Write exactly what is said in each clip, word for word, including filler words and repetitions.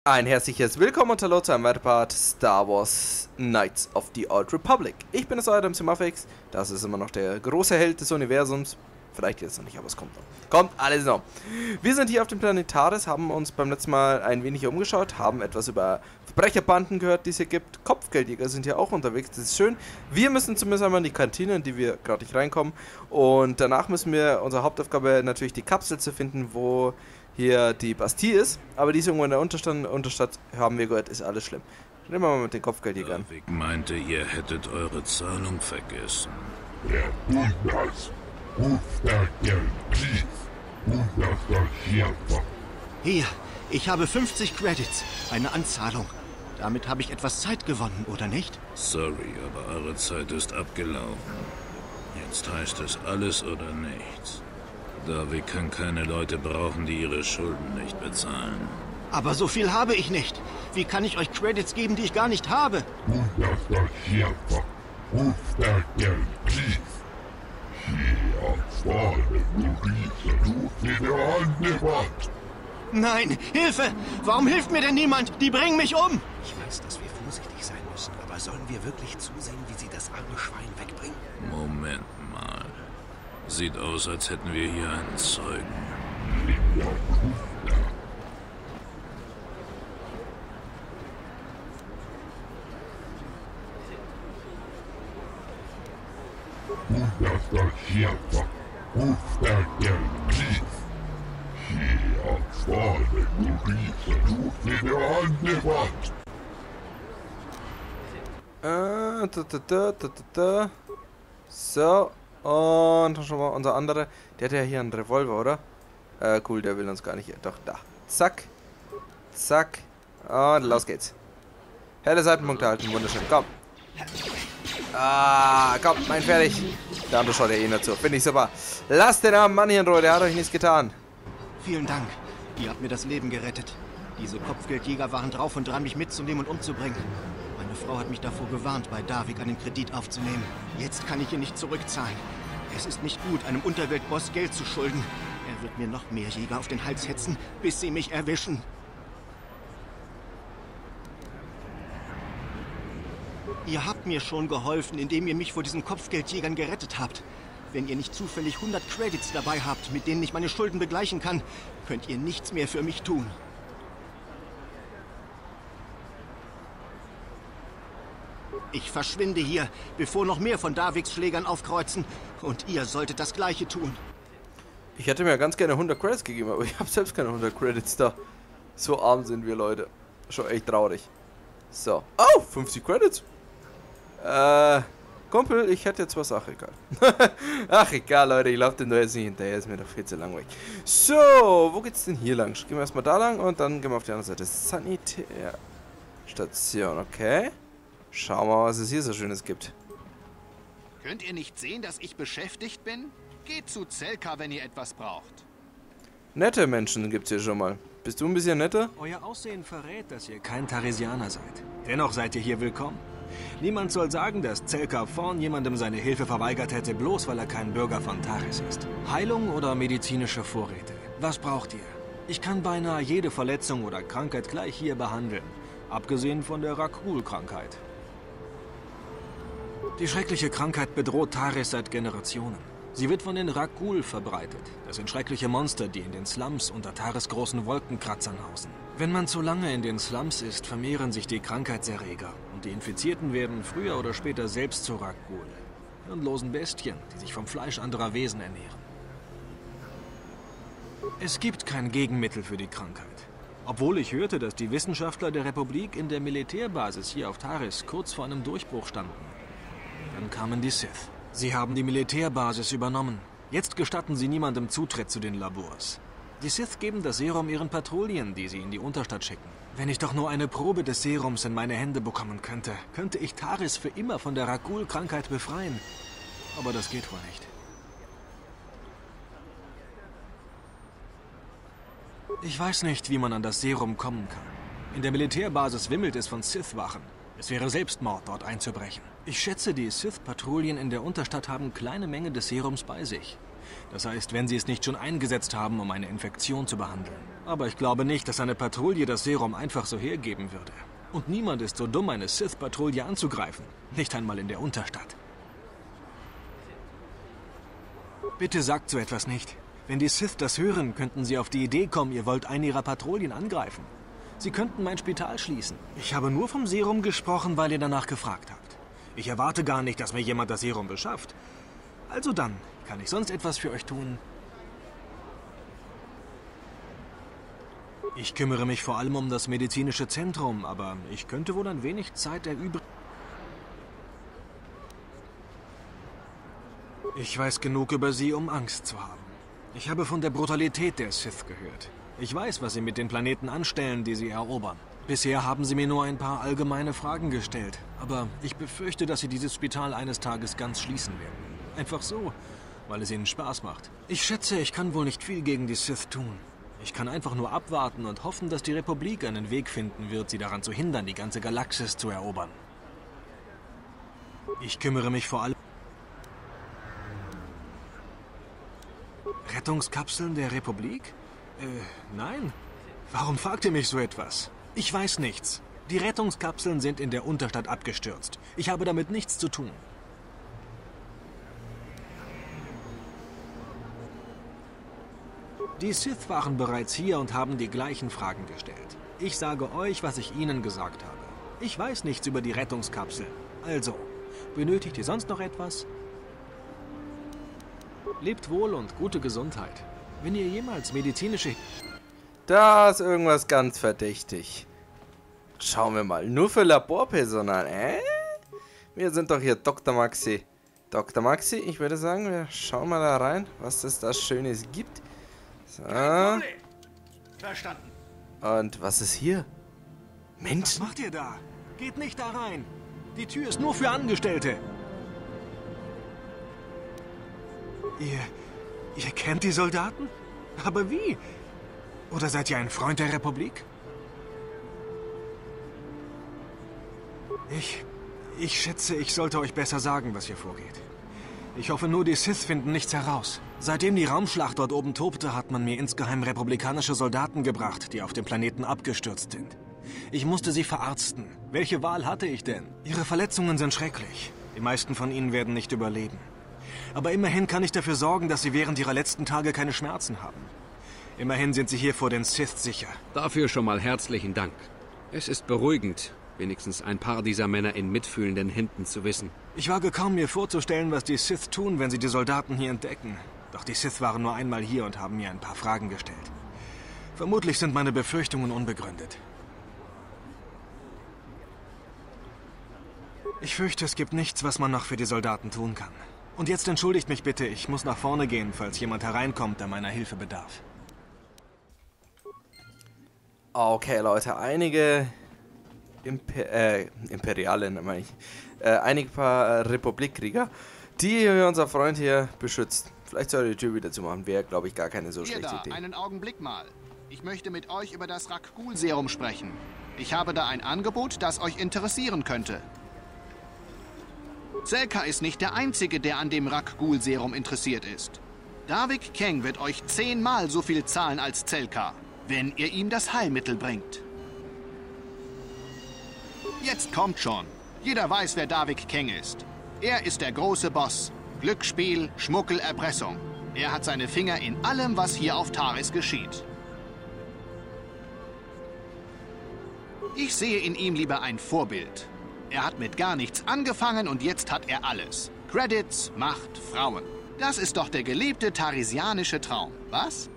Ein herzliches Willkommen und Hallo zu einem weiteren Part Star Wars Knights of the Old Republic. Ich bin es, euer Simafix. Das ist immer noch der große Held des Universums. Vielleicht jetzt noch nicht, aber es kommt noch. Kommt alles noch. Wir sind hier auf dem Planet Taris, haben uns beim letzten Mal ein wenig umgeschaut, haben etwas über Verbrecherbanden gehört, die es hier gibt. Kopfgeldjäger sind hier auch unterwegs, das ist schön. Wir müssen zumindest einmal in die Kantine, in die wir gerade nicht reinkommen. Und danach müssen wir, unsere Hauptaufgabe natürlich die Kapsel zu finden, wo hier die Bastille ist, aber die ist irgendwo in der Unterstadt, Unterstadt, haben wir gehört, ist alles schlimm. Nehmen wir mal mit den Kopfgeldjägern. Ich meinte, ihr hättet eure Zahlung vergessen. Der Bundas ruft der Geld, Bundas der Schärfer. Hier, ich habe fünfzig Credits, eine Anzahlung. Damit habe ich etwas Zeit gewonnen, oder nicht? Sorry, aber eure Zeit ist abgelaufen. Jetzt heißt es alles oder nichts. Davik kann keine Leute brauchen, die ihre Schulden nicht bezahlen. Aber so viel habe ich nicht. Wie kann ich euch Credits geben, die ich gar nicht habe? Bundas der Schärfer ruft der Geld, hier vorne, Luise, du in der Hand. Nein, Hilfe! Warum hilft mir denn niemand? Die bringen mich um! Ich weiß, dass wir vorsichtig sein müssen, aber sollen wir wirklich zusehen, wie sie das arme Schwein wegbringen? Moment mal. Sieht aus, als hätten wir hier einen Zeugen. Bundas der Schärfer ruft der Geld, hier vorne, Luise, du in der Hand. Äh, da, da, da, da, da. So. Und schon mal unser anderer. Der hat ja hier einen Revolver, oder? Äh, cool, der will uns gar nicht. Doch, da. Zack. Zack. Und los geht's. Helle Seitenpunkte halten, wunderschön. Komm. Ah, komm, mein fertig. Der andere schaut ja eh nicht zu. Finde ich super. Lasst den armen Mann hier in Ruhe, der hat euch nichts getan. Vielen Dank. Ihr habt mir das Leben gerettet. Diese Kopfgeldjäger waren drauf und dran, mich mitzunehmen und umzubringen. Meine Frau hat mich davor gewarnt, bei Davik einen Kredit aufzunehmen. Jetzt kann ich ihn nicht zurückzahlen. Es ist nicht gut, einem Unterweltboss Geld zu schulden. Er wird mir noch mehr Jäger auf den Hals hetzen, bis sie mich erwischen. Ihr habt mir schon geholfen, indem ihr mich vor diesen Kopfgeldjägern gerettet habt. Wenn ihr nicht zufällig hundert Credits dabei habt, mit denen ich meine Schulden begleichen kann, könnt ihr nichts mehr für mich tun. Ich verschwinde hier, bevor noch mehr von Daviks Schlägern aufkreuzen. Und ihr solltet das Gleiche tun. Ich hätte mir ganz gerne hundert Credits gegeben, aber ich habe selbst keine hundert Credits da. So arm sind wir, Leute. Schon echt traurig. So. Oh, fünfzig Credits. Äh, Kumpel, ich hätte jetzt was. Ach, egal. Ach, egal, Leute. Ich laufe den nur jetzt nicht hinterher. Ist mir doch viel zu langweilig. So, wo geht's denn hier lang? Gehen wir erstmal da lang und dann gehen wir auf die andere Seite. Sanitärstation, okay. Schauen wir mal, was es hier so Schönes gibt. Könnt ihr nicht sehen, dass ich beschäftigt bin? Geht zu Zelka, wenn ihr etwas braucht. Nette Menschen gibt's hier schon mal. Bist du ein bisschen netter? Euer Aussehen verrät, dass ihr kein Tarisianer seid. Dennoch seid ihr hier willkommen. Niemand soll sagen, dass Zelka vorn jemandem seine Hilfe verweigert hätte, bloß weil er kein Bürger von Taris ist. Heilung oder medizinische Vorräte? Was braucht ihr? Ich kann beinahe jede Verletzung oder Krankheit gleich hier behandeln. Abgesehen von der Rakul-Krankheit. Die schreckliche Krankheit bedroht Taris seit Generationen. Sie wird von den Rakul verbreitet. Das sind schreckliche Monster, die in den Slums unter Taris großen Wolkenkratzern hausen. Wenn man zu lange in den Slums ist, vermehren sich die Krankheitserreger. Und die Infizierten werden früher oder später selbst zu Rakul. Hirnlosen Bestien, die sich vom Fleisch anderer Wesen ernähren. Es gibt kein Gegenmittel für die Krankheit. Obwohl ich hörte, dass die Wissenschaftler der Republik in der Militärbasis hier auf Taris kurz vor einem Durchbruch standen. Dann kamen die Sith. Sie haben die Militärbasis übernommen. Jetzt gestatten sie niemandem Zutritt zu den Labors. Die Sith geben das Serum ihren Patrouillen, die sie in die Unterstadt schicken. Wenn ich doch nur eine Probe des Serums in meine Hände bekommen könnte, könnte ich Taris für immer von der Rakul-Krankheit befreien. Aber das geht wohl nicht. Ich weiß nicht, wie man an das Serum kommen kann. In der Militärbasis wimmelt es von Sith-Wachen. Es wäre Selbstmord, dort einzubrechen. Ich schätze, die Sith-Patrouillen in der Unterstadt haben kleine Mengen des Serums bei sich. Das heißt, wenn sie es nicht schon eingesetzt haben, um eine Infektion zu behandeln. Aber ich glaube nicht, dass eine Patrouille das Serum einfach so hergeben würde. Und niemand ist so dumm, eine Sith-Patrouille anzugreifen. Nicht einmal in der Unterstadt. Bitte sagt so etwas nicht. Wenn die Sith das hören, könnten sie auf die Idee kommen, ihr wollt eine ihrer Patrouillen angreifen. Sie könnten mein Spital schließen. Ich habe nur vom Serum gesprochen, weil ihr danach gefragt habt. Ich erwarte gar nicht, dass mir jemand das Serum beschafft. Also dann, kann ich sonst etwas für euch tun? Ich kümmere mich vor allem um das medizinische Zentrum, aber ich könnte wohl ein wenig Zeit erübrigen. Ich weiß genug über sie, um Angst zu haben. Ich habe von der Brutalität der Sith gehört. Ich weiß, was sie mit den Planeten anstellen, die sie erobern. Bisher haben sie mir nur ein paar allgemeine Fragen gestellt. Aber ich befürchte, dass sie dieses Spital eines Tages ganz schließen werden. Einfach so, weil es ihnen Spaß macht. Ich schätze, ich kann wohl nicht viel gegen die Sith tun. Ich kann einfach nur abwarten und hoffen, dass die Republik einen Weg finden wird, sie daran zu hindern, die ganze Galaxis zu erobern. Ich kümmere mich vor allem... Rettungskapseln der Republik? Äh, nein. Warum fragt ihr mich so etwas? Ich weiß nichts. Die Rettungskapseln sind in der Unterstadt abgestürzt. Ich habe damit nichts zu tun. Die Sith waren bereits hier und haben die gleichen Fragen gestellt. Ich sage euch, was ich ihnen gesagt habe. Ich weiß nichts über die Rettungskapsel. Also, benötigt ihr sonst noch etwas? Lebt wohl und gute Gesundheit. Wenn ihr jemals medizinische... Da ist irgendwas ganz verdächtig. Schauen wir mal. Nur für Laborpersonal, äh? Wir sind doch hier Doktor Maxi. Doktor Maxi, ich würde sagen, wir schauen mal da rein, was es da Schönes gibt. So. Verstanden. Und was ist hier? Was Menschen? macht ihr da? Geht nicht da rein. Die Tür ist nur für Angestellte. Ihr... Ihr kennt die Soldaten? Aber wie? Oder seid ihr ein Freund der Republik? Ich... Ich schätze, ich sollte euch besser sagen, was hier vorgeht. Ich hoffe nur, die Sith finden nichts heraus. Seitdem die Raumschlacht dort oben tobte, hat man mir insgeheim republikanische Soldaten gebracht, die auf dem Planeten abgestürzt sind. Ich musste sie verarzten. Welche Wahl hatte ich denn? Ihre Verletzungen sind schrecklich. Die meisten von ihnen werden nicht überleben. Aber immerhin kann ich dafür sorgen, dass sie während ihrer letzten Tage keine Schmerzen haben. Immerhin sind sie hier vor den Sith sicher. Dafür schon mal herzlichen Dank. Es ist beruhigend, wenigstens ein paar dieser Männer in mitfühlenden Händen zu wissen. Ich wage kaum mir vorzustellen, was die Sith tun, wenn sie die Soldaten hier entdecken. Doch die Sith waren nur einmal hier und haben mir ein paar Fragen gestellt. Vermutlich sind meine Befürchtungen unbegründet. Ich fürchte, es gibt nichts, was man noch für die Soldaten tun kann. Und jetzt entschuldigt mich bitte, ich muss nach vorne gehen, falls jemand hereinkommt, der meiner Hilfe bedarf. Okay, Leute, einige Imper äh, Imperialen, meine ich. Äh, einige paar äh, Republikkrieger, die unser Freund hier beschützt. Vielleicht soll er die Tür wieder zumachen. Wäre, glaube ich, gar keine so Ihr schlechte da, Idee. einen Augenblick mal. Ich möchte mit euch über das Rakghoul-Serum sprechen. Ich habe da ein Angebot, das euch interessieren könnte. Selka ist nicht der Einzige, der an dem Rakghoul-Serum interessiert ist. Davik Keng wird euch zehnmal so viel zahlen als Selka, wenn ihr ihm das Heilmittel bringt. Jetzt kommt schon. Jeder weiß, wer Davik Keng ist. Er ist der große Boss. Glücksspiel, Schmuggel, Erpressung. Er hat seine Finger in allem, was hier auf Taris geschieht. Ich sehe in ihm lieber ein Vorbild. Er hat mit gar nichts angefangen und jetzt hat er alles. Credits, Macht, Frauen. Das ist doch der geliebte tarisianische Traum, was?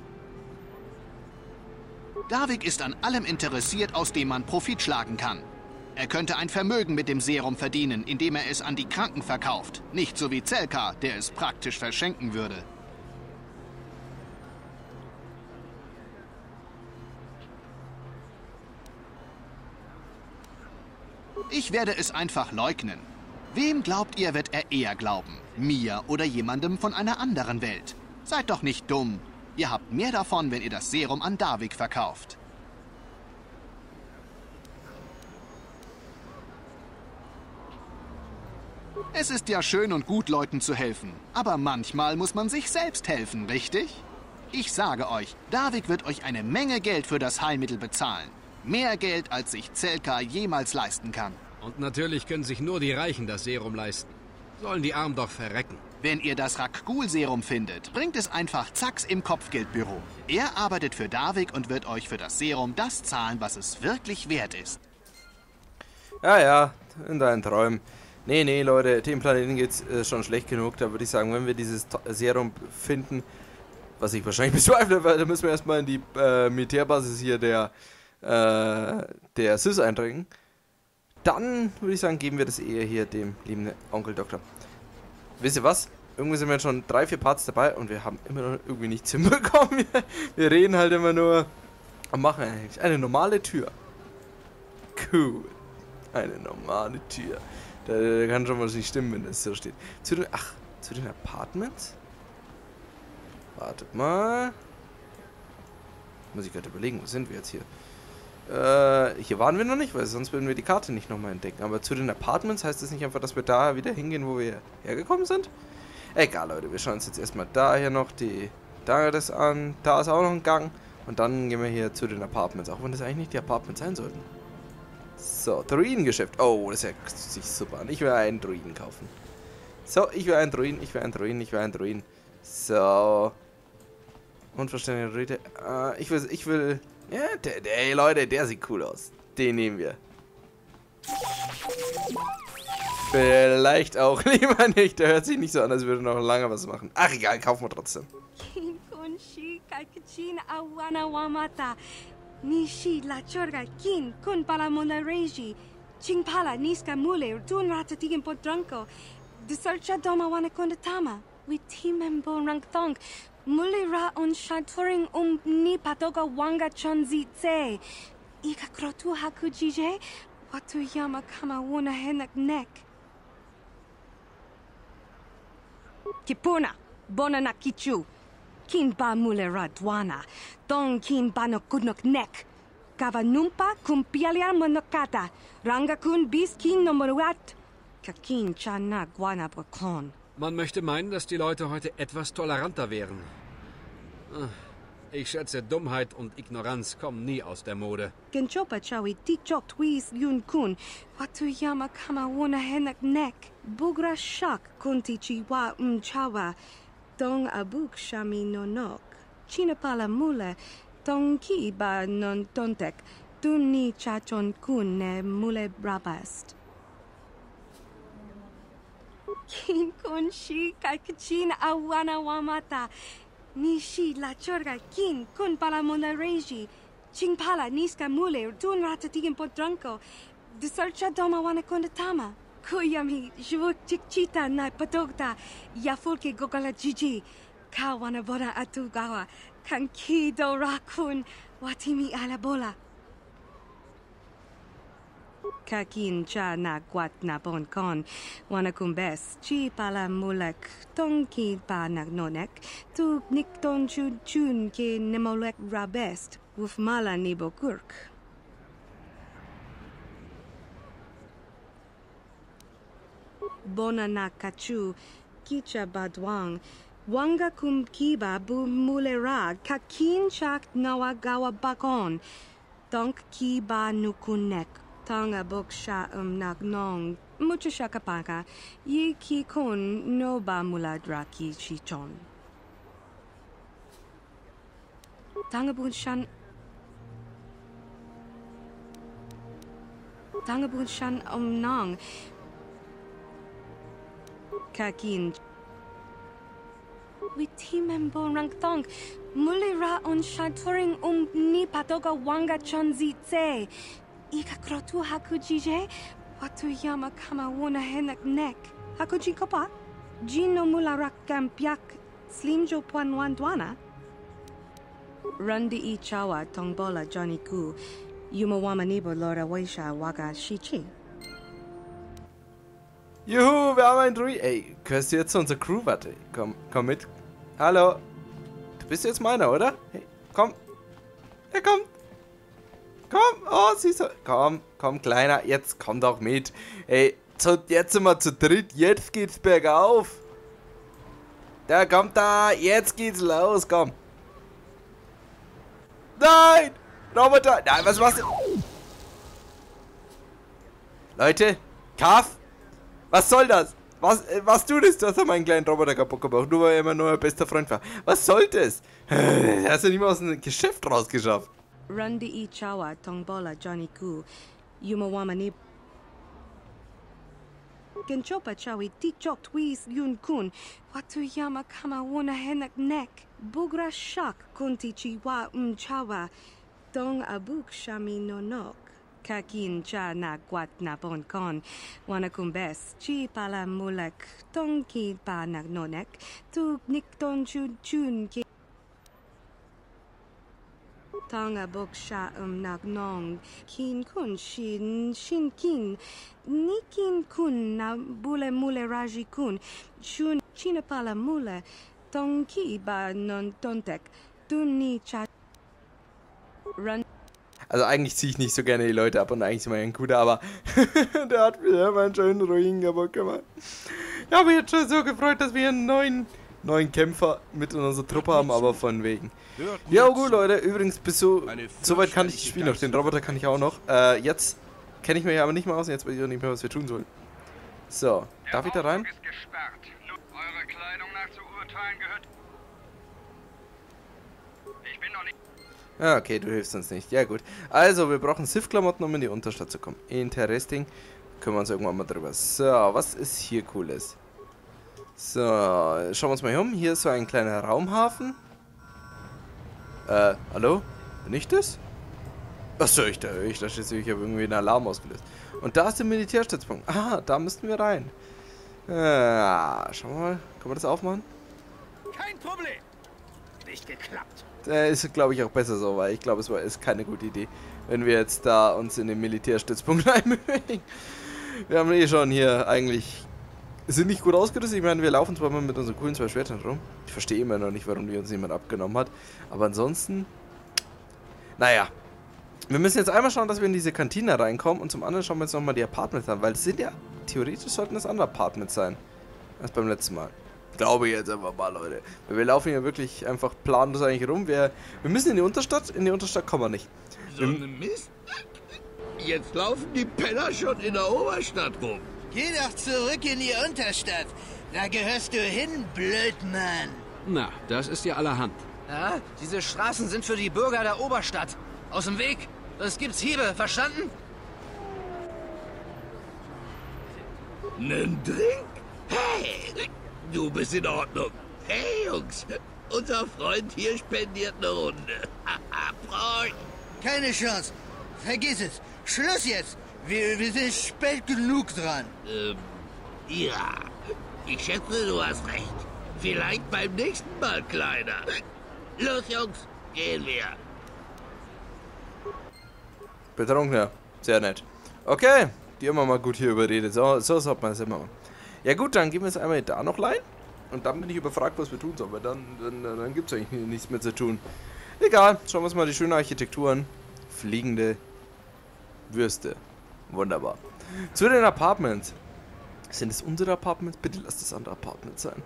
Davik ist an allem interessiert, aus dem man Profit schlagen kann. Er könnte ein Vermögen mit dem Serum verdienen, indem er es an die Kranken verkauft. Nicht so wie Selka, der es praktisch verschenken würde. Ich werde es einfach leugnen. Wem glaubt ihr, wird er eher glauben? Mir oder jemandem von einer anderen Welt? Seid doch nicht dumm. Ihr habt mehr davon, wenn ihr das Serum an Davik verkauft. Es ist ja schön und gut, Leuten zu helfen. Aber manchmal muss man sich selbst helfen, richtig? Ich sage euch, Davik wird euch eine Menge Geld für das Heilmittel bezahlen. Mehr Geld, als sich Zelka jemals leisten kann. Und natürlich können sich nur die Reichen das Serum leisten. Sollen die Armen doch verrecken. Wenn ihr das Rakgul-Serum findet, bringt es einfach Zacks im Kopfgeldbüro. Er arbeitet für Davik und wird euch für das Serum das zahlen, was es wirklich wert ist. Ja, ja, in deinen Träumen. Nee, nee, Leute, dem Planeten geht's äh, schon schlecht genug. Da würde ich sagen, wenn wir dieses Serum finden, was ich wahrscheinlich bezweifle, weil da müssen wir erstmal in die äh, Militärbasis hier der, äh, der Sith eindringen. Dann würde ich sagen, geben wir das eher hier dem lieben Onkel Doktor. Wisst ihr was? Irgendwie sind wir schon drei, vier Parts dabei und wir haben immer noch irgendwie nichts hinbekommen. Wir reden halt immer nur und machen eigentlich eine normale Tür. Cool. Eine normale Tür. Da, da kann schon was nicht stimmen, wenn das so steht. Zu den, ach, zu den Apartments? Wartet mal. Muss ich gerade überlegen, wo sind wir jetzt hier? Äh, hier waren wir noch nicht, weil sonst würden wir die Karte nicht nochmal entdecken. Aber zu den Apartments heißt das nicht einfach, dass wir da wieder hingehen, wo wir hergekommen sind? Egal, Leute, wir schauen uns jetzt erstmal da hier noch die, da das an. Da ist auch noch ein Gang. Und dann gehen wir hier zu den Apartments, auch wenn das eigentlich nicht die Apartments sein sollten. So, Druidengeschäft. Oh, das hört sich super an. Ich will einen Druiden kaufen. So, ich will einen Druiden, ich will einen Druiden, ich will einen Druiden. So. Unverständliche Druide. Äh, ich will, ich will... Ja, der, der, ey Leute, der sieht cool aus. Den nehmen wir. Vielleicht auch lieber nicht. Der hört sich nicht so an, als würde noch lange was machen. Ach egal, kaufen wir trotzdem. Nishi la chorga kin kun pala mona reji ching pala niska mule tun rata tigin podranko de searcha doma wana konda tama with team and bon rank thong mule ra on shaturing um ni patoga wanga chonzi tse ika krotu hakujije watu yama kama wona henak nek kipuna bona na kichu kin ba mule ra dwana Tong kin bano kunok nek. Kava numpa kumpialia monokata. Ranga kun bis kin no moruat. Kakin chana guana bokon. Man möchte meinen, dass die Leute heute etwas toleranter wären. Ich schätze, Dummheit und Ignoranz kommen nie aus der Mode. Genchopa chawi tikchok twis yun kun. Watu yama kama wona henak nek. Bugra shak kunti chiwa umchawa. Dong abuk shami nonok. China pala mule, tong ki ba non tontek, dun ni chachon kun ne mule brabast. Kin kun shi kai kachin awana wamata, ni shi la chorga kin kun pala mona reji, ching pala niska mule, dun rata tigin podranko, de searcha doma wana konda tama. Kuyami, jvuk chikchita na patogta, yafulke gogala jiji. Kawana bona atugawa, kankido rakun, watimi alabola. Kakin cha na guat na bon kon, wanakumbes, chi pala mulek, tonki pa nagnonek, tu nikton chun chun ke nemolek rabest, wufmala nibo kurk. Bona na kachu, kicha badwang, Wanga kum kiba bu mulera kakin chak nawagawa bakon. Donk kiba nukunek. Tanga boksha um nagnong. Mucha shakapaka. Yi ki kon no ba muladra ki chichon. Tanga bunshan. Tanga bunshan um nong. Kakin. With team and bon rank thong, mule ra on shaturing um ni patoga wanga chonzi tse. Ika krotu hakujije, watu yama kama wona henak nek. Hakuji kopa, jino mula rak kampiak, slimjo puan wandwana. Rundi i chawa tongbola Johnny Ku, yumawama nibo lora waisha waga shichi. Juhu, wir haben einen Druid. Ey, gehörst du jetzt zu unserer Crew? Warte, komm, komm mit. Hallo. Du bist jetzt meiner, oder? Hey, komm. Er kommt. Komm. Oh, siehst du. Komm, komm, Kleiner. Jetzt komm doch mit. Ey, Jetzt, jetzt sind wir zu dritt. Jetzt geht's bergauf. Da kommt da. Jetzt geht's los. Komm. Nein! Roboter! Nein, was machst du? Leute, Kaff! Was soll das? Was, was tut es? Du hast meinen kleinen Roboter kaputt gemacht, nur weil er immer nur mein bester Freund war. Was soll das? Er hast ja nicht mal aus dem Geschäft rausgeschafft. Rundi i chawa tongbola Johnny Ku. Yumawama ni. Genchopa chawi tichok twis yun kun. Watuyama kama wona henak nek. Bugra shak kunti chiwa umchawa. Dong abuk shami nonok. Kakin cha na guat na bon kon. Wana kumbes. Chi pala mulak. Tong ki pa nagnonek. Tu nik ton chun chun ki. Tanga bok sha um nagnong. Kin kun shin shin kin. Nikin kun na bule mule raji kun. Shun china pala mule. Tong ki ba non tontek. Tu ni cha. Run. Also eigentlich ziehe ich nicht so gerne die Leute ab und eigentlich ist immer ein guter, aber der hat mir immer einen schönen Ruin kaputt gemacht. Ich habe mich jetzt schon so gefreut, dass wir einen neuen, neuen Kämpfer mit in unserer Truppe haben, aber von wegen. Ja gut Leute, übrigens bis so, soweit kann ich das Spiel noch, den Roboter kann ich auch noch. Äh, jetzt kenne ich mich aber nicht mehr aus, jetzt weiß ich auch nicht mehr, was wir tun sollen. So, darf ich da rein? Eure Kleidung nach zu urteilen gehört. Ich bin noch nicht. Ah, okay, du hilfst uns nicht. Ja, gut. Also, wir brauchen Sith-Klamotten, um in die Unterstadt zu kommen. Interesting. Kümmern wir uns irgendwann mal drüber. So, was ist hier Cooles? So, schauen wir uns mal hier um. Hier ist so ein kleiner Raumhafen. Äh, hallo? Bin ich das? Achso, ich da höre ich. Da steht so, ich habe irgendwie einen Alarm ausgelöst. Und da ist der Militärstützpunkt. Ah, da müssten wir rein. Ah, schauen wir mal. Kann man das aufmachen? Kein Problem. Nicht geklappt. Äh, ist, glaube ich, auch besser so, weil ich glaube, es war ist keine gute Idee, wenn wir jetzt da uns in den Militärstützpunkt reinbewegen. Wir haben eh schon hier eigentlich, sind nicht gut ausgerüstet. Ich meine, wir laufen zwar mal mit unseren coolen zwei Schwertern rum. Ich verstehe immer noch nicht, warum die uns jemand abgenommen hat. Aber ansonsten, naja. Wir müssen jetzt einmal schauen, dass wir in diese Kantine reinkommen und zum anderen schauen wir jetzt nochmal die Apartments an, weil es sind ja, theoretisch sollten das andere Apartments sein, als beim letzten Mal. Glaube ich jetzt einfach mal, Leute. Weil wir laufen hier wirklich einfach planlos eigentlich rum. Wir, wir müssen in die Unterstadt. In die Unterstadt kommen wir nicht. So eine Mist. Jetzt laufen die Penner schon in der Oberstadt rum. Geh doch zurück in die Unterstadt. Da gehörst du hin, Blödmann. Na, das ist ja allerhand. Ja, diese Straßen sind für die Bürger der Oberstadt. Aus dem Weg. Sonst gibt's Hiebe, verstanden? Nen Drink? Hey! Du bist in Ordnung. Hey, Jungs. Unser Freund hier spendiert eine Runde. Prost. Keine Chance. Vergiss es. Schluss jetzt. Wir, wir sind spät genug dran. Ähm, ja. Ich schätze, du hast recht. Vielleicht beim nächsten Mal, Kleiner. Los, Jungs. Gehen wir. Betrunkener. Sehr nett. Okay. Die haben wir mal gut hier überredet. So, so sollte man es immer machen. Ja gut, dann gehen wir es einmal da noch rein. Und dann bin ich überfragt, was wir tun sollen. Weil dann, dann, dann gibt es eigentlich nichts mehr zu tun. Egal, schauen wir uns mal die schöne Architektur an. Fliegende Würste. Wunderbar. Zu den Apartments. Sind es unsere Apartments? Bitte lass das andere Apartment sein.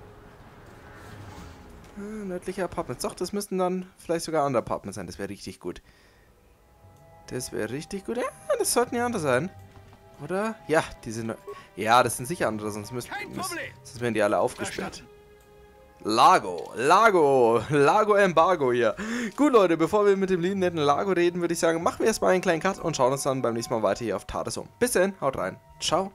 Ah, nördliche Apartments. Doch, das müssten dann vielleicht sogar andere Apartments sein. Das wäre richtig gut. Das wäre richtig gut. Ja, das sollten ja andere sein. Oder? Ja, die sind... Ja, das sind sicher andere, sonst müssen... Sonst werden die alle aufgesperrt. Lago, Lago, Lago Embargo hier. Gut, Leute, bevor wir mit dem lieben netten Lago reden, würde ich sagen, machen wir erstmal einen kleinen Cut und schauen uns dann beim nächsten Mal weiter hier auf TARDIS um. Bis dann, haut rein. Ciao.